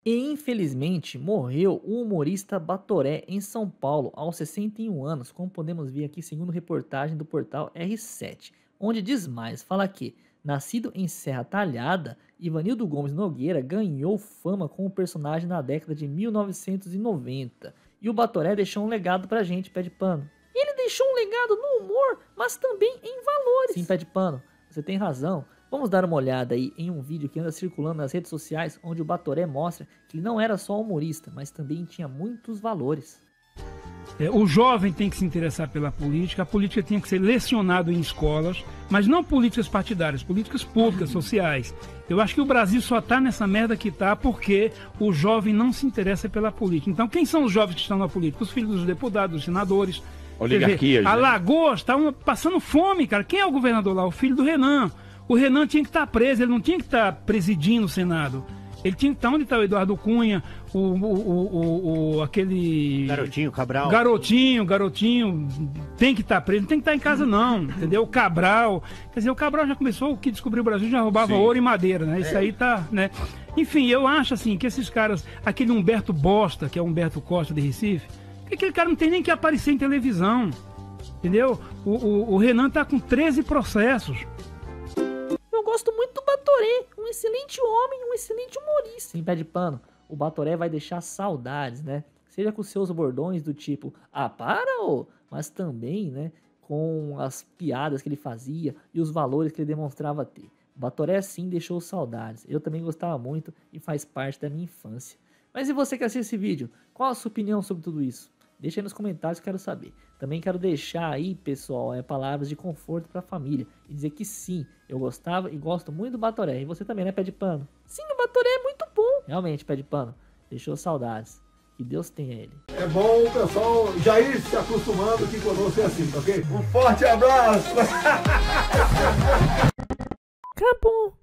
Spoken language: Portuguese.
E infelizmente morreu o humorista Batoré em São Paulo aos 61 anos, como podemos ver aqui segundo reportagem do portal R7, onde diz mais, fala que, nascido em Serra Talhada, Ivanildo Gomes Nogueira ganhou fama como personagem na década de 1990. E o Batoré deixou um legado pra gente, pé de pano. Ele deixou um legado no humor, mas também em valores. Sim, pé de pano, você tem razão. Vamos dar uma olhada aí em um vídeo que anda circulando nas redes sociais, onde o Batoré mostra que ele não era só humorista, mas também tinha muitos valores. O jovem tem que se interessar pela política, a política tem que ser lecionada em escolas, mas não políticas partidárias, políticas públicas, sociais. Eu acho que o Brasil só está nessa merda que está porque o jovem não se interessa pela política. Então quem são os jovens que estão na política? Os filhos dos deputados, dos senadores. Oligarquias. Alagoas está passando fome, cara. Quem é o governador lá? O filho do Renan. O Renan tinha que estar preso, ele não tinha que estar presidindo o Senado. Ele tinha que estar onde está o Eduardo Cunha, aquele... Garotinho, Cabral. Garotinho, tem que estar preso, não tem que estar em casa não, entendeu? O Cabral, quer dizer, o Cabral já começou, o que descobriu o Brasil já roubava ouro e madeira, né? Isso aí tá, né? Enfim, eu acho assim, que esses caras, aquele Humberto Bosta, que é o Humberto Costa de Recife, aquele cara não tem nem que aparecer em televisão, entendeu? O Renan tá com 13 processos. Eu gosto muito do Batoré, um excelente homem, um excelente humorista. Sem pé de pano, o Batoré vai deixar saudades, né? Seja com seus bordões do tipo, para, ô! Mas também, né, com as piadas que ele fazia e os valores que ele demonstrava ter. O Batoré sim deixou saudades, eu também gostava muito e faz parte da minha infância. Mas e você que assiste esse vídeo, qual a sua opinião sobre tudo isso? Deixa aí nos comentários que eu quero saber. Também quero deixar aí, pessoal, palavras de conforto para a família. E dizer que sim, eu gostava e gosto muito do Batoré. E você também, né, pé de pano? Sim, o Batoré é muito bom. Realmente, pé de pano, deixou saudades. Que Deus tenha ele. É bom o pessoal já ir se acostumando que conosco é assim, ok? Um forte abraço! Acabou.